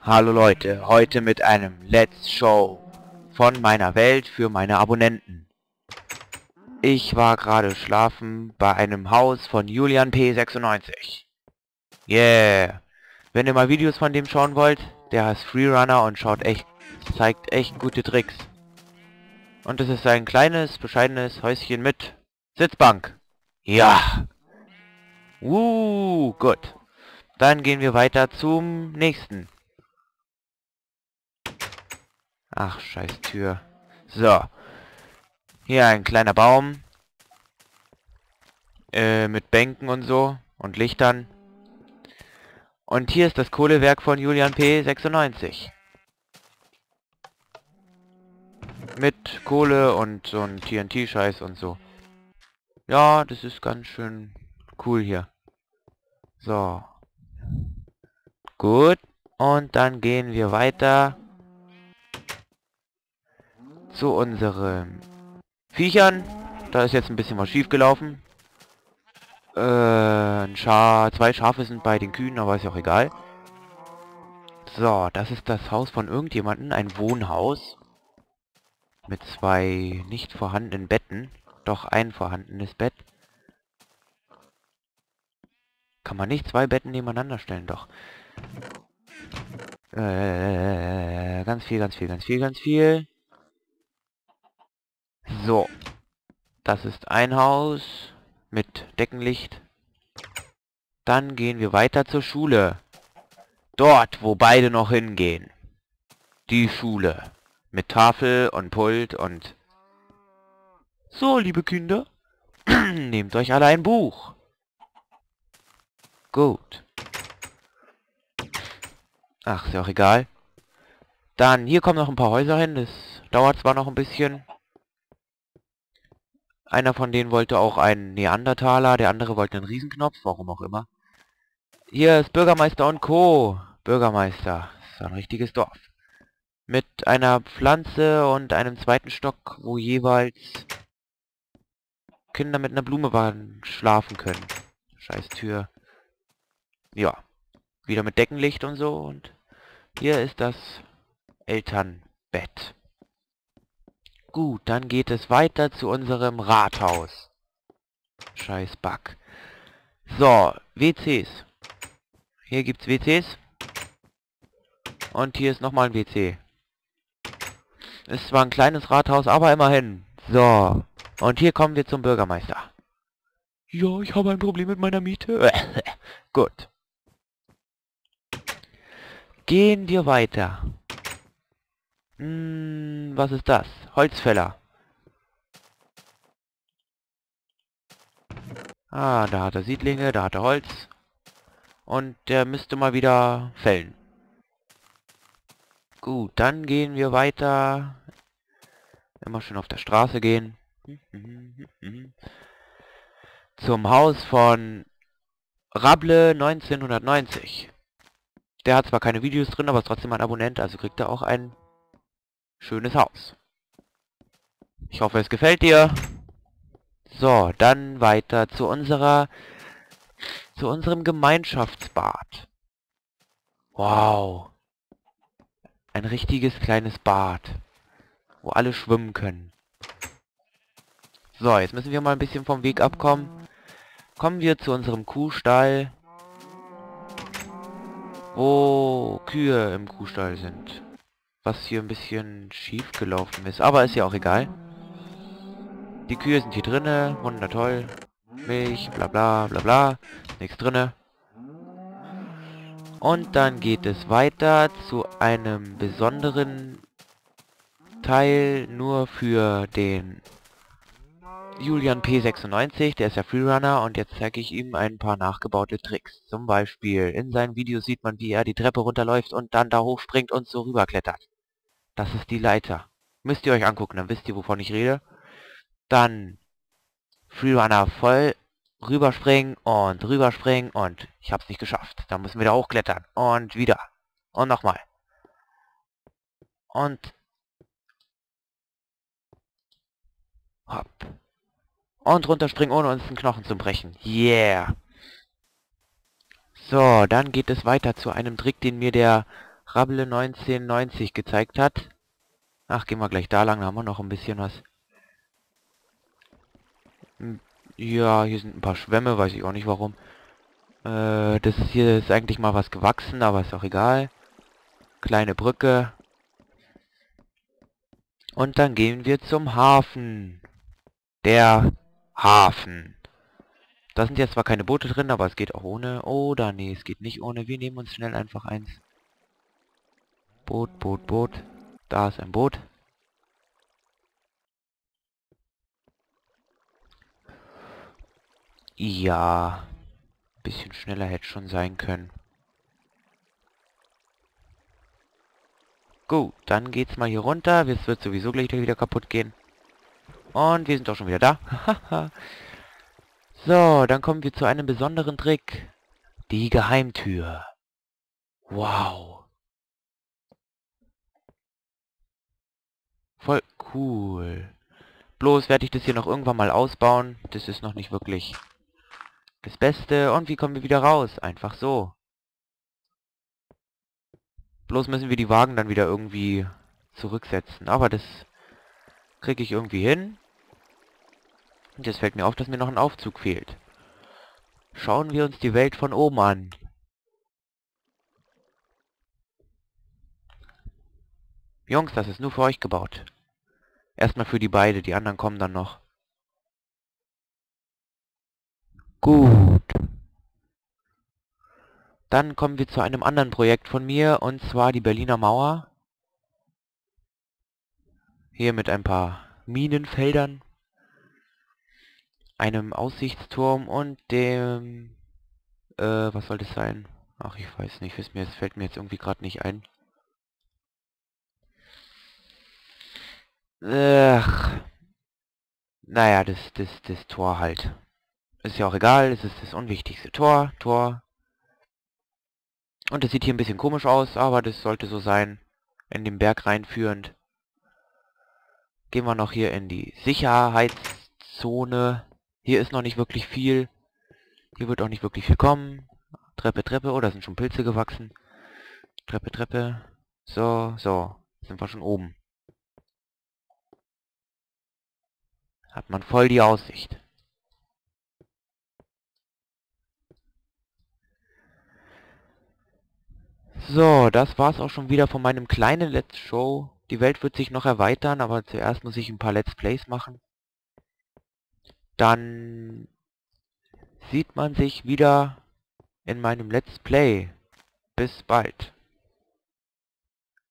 Hallo Leute, heute mit einem Let's Show von meiner Welt für meine Abonnenten. Ich war gerade schlafen bei einem Haus von Julian P96. Yeah! Wenn ihr mal Videos von dem schauen wollt, der heißt Freerunner und zeigt echt gute Tricks. Und es ist ein kleines, bescheidenes Häuschen mit Sitzbank. Ja! Gut. Dann gehen wir weiter zum nächsten. Ach, scheiß Tür. So. Hier ein kleiner Baum. Mit Bänken und so. Und Lichtern. Und hier ist das Kohlewerk von Julian P96. Mit Kohle und so ein TNT-Scheiß und so. Ja, das ist ganz schön cool hier. So. Gut. Und dann gehen wir weiter zu unseren Viechern. Da ist jetzt ein bisschen was schief gelaufen. Zwei Schafe sind bei den Kühen, aber ist ja auch egal. So, das ist das Haus von irgendjemandem, ein Wohnhaus. Mit zwei nicht vorhandenen Betten. Doch ein vorhandenes Bett. Kann man nicht zwei Betten nebeneinander stellen, doch. Ganz viel. So. Das ist ein Haus mit Deckenlicht. Dann gehen wir weiter zur Schule. Dort, wo beide noch hingehen. Die Schule. Mit Tafel und Pult und... So, liebe Kinder. Nehmt euch alle ein Buch. Gut. Ach, ist ja auch egal. Dann, hier kommen noch ein paar Häuser hin. Das dauert zwar noch ein bisschen. Einer von denen wollte auch einen Neandertaler, der andere wollte einen Riesenknopf, warum auch immer. Hier ist Bürgermeister und Co. Bürgermeister. Das ist ein richtiges Dorf. Mit einer Pflanze und einem zweiten Stock, wo jeweils Kinder mit einer Blume schlafen können. Scheiß Tür. Ja. Wieder mit Deckenlicht und so. Und hier ist das Elternbett. Gut, dann geht es weiter zu unserem Rathaus. Scheiß Bug. So, WCs. Hier gibt's WCs. Und hier ist nochmal ein WC. Ist zwar ein kleines Rathaus, aber immerhin. So. Und hier kommen wir zum Bürgermeister. Ja, ich habe ein Problem mit meiner Miete. Gut. Gehen wir weiter. Was ist das? Holzfäller. Ah, da hat er Siedlinge, da hat er Holz. Und der müsste mal wieder fällen. Gut, dann gehen wir weiter. Immer schön auf der Straße gehen. Zum Haus von Rable 1990. Der hat zwar keine Videos drin, aber ist trotzdem ein Abonnent, also kriegt er auch ein schönes Haus. Ich hoffe, es gefällt dir. So, dann weiter zu unserem Gemeinschaftsbad. Wow. Ein richtiges kleines Bad, wo alle schwimmen können. So, jetzt müssen wir mal ein bisschen vom Weg abkommen. Kommen wir zu unserem Kuhstall, wo Kühe im Kuhstall sind. Was hier ein bisschen schief gelaufen ist, aber ist ja auch egal. Die Kühe sind hier drinne, wundertoll. Milch, bla bla bla bla. Nichts drinne. Und dann geht es weiter zu einem besonderen Teil nur für den Julian P96, der ist ja Freerunner, und jetzt zeige ich ihm ein paar nachgebaute Tricks. Zum Beispiel, in seinen Videos sieht man, wie er die Treppe runterläuft und dann da hochspringt und so rüberklettert. Das ist die Leiter. Müsst ihr euch angucken, dann wisst ihr, wovon ich rede. Dann Freerunner voll rüberspringen und ich hab's nicht geschafft. Dann müssen wir da hochklettern und wieder. Und nochmal. Und hopp. Und runterspringen, ohne uns den Knochen zu brechen. Yeah. So, dann geht es weiter zu einem Trick, den mir der Rabble 1990 gezeigt hat. Ach, gehen wir gleich da lang, da haben wir noch ein bisschen was. Ja, hier sind ein paar Schwämme, weiß ich auch nicht warum. Das hier ist eigentlich mal was gewachsen, aber ist auch egal. Kleine Brücke. Und dann gehen wir zum Hafen. Der Hafen. Da sind jetzt zwar keine Boote drin, aber es geht auch ohne. Oder nee, es geht nicht ohne. Wir nehmen uns schnell einfach eins. Boot, Boot, Boot. Da ist ein Boot. Ja. Bisschen schneller hätte schon sein können. Gut, dann geht's mal hier runter. Es wird sowieso gleich wieder kaputt gehen. Und wir sind doch schon wieder da. So, dann kommen wir zu einem besonderen Trick. Die Geheimtür. Wow. Voll cool. Bloß werde ich das hier noch irgendwann mal ausbauen. Das ist noch nicht wirklich das Beste. Und wie kommen wir wieder raus? Einfach so. Bloß müssen wir die Wagen dann wieder irgendwie zurücksetzen. Aber das kriege ich irgendwie hin. Und jetzt fällt mir auf, dass mir noch ein Aufzug fehlt. Schauen wir uns die Welt von oben an. Jungs, das ist nur für euch gebaut. Erstmal für die beide, die anderen kommen dann noch. Gut. Dann kommen wir zu einem anderen Projekt von mir, und zwar die Berliner Mauer. Hier mit ein paar Minenfeldern, einem Aussichtsturm und dem... was soll das sein? Ach, ich weiß nicht, es fällt mir jetzt irgendwie gerade nicht ein. Ach, naja, das Tor halt. Ist ja auch egal, es ist das unwichtigste Tor. Und es sieht hier ein bisschen komisch aus, aber das sollte so sein. In den Berg reinführend. Gehen wir noch hier in die Sicherheitszone. Hier ist noch nicht wirklich viel. Hier wird auch nicht wirklich viel kommen. Treppe, Treppe. Oh, da sind schon Pilze gewachsen. Treppe, Treppe. So, so. Sind wir schon oben. Hat man voll die Aussicht. So, das war's auch schon wieder von meinem kleinen Let's Show. Die Welt wird sich noch erweitern, aber zuerst muss ich ein paar Let's Plays machen. Dann sieht man sich wieder in meinem Let's Play. Bis bald.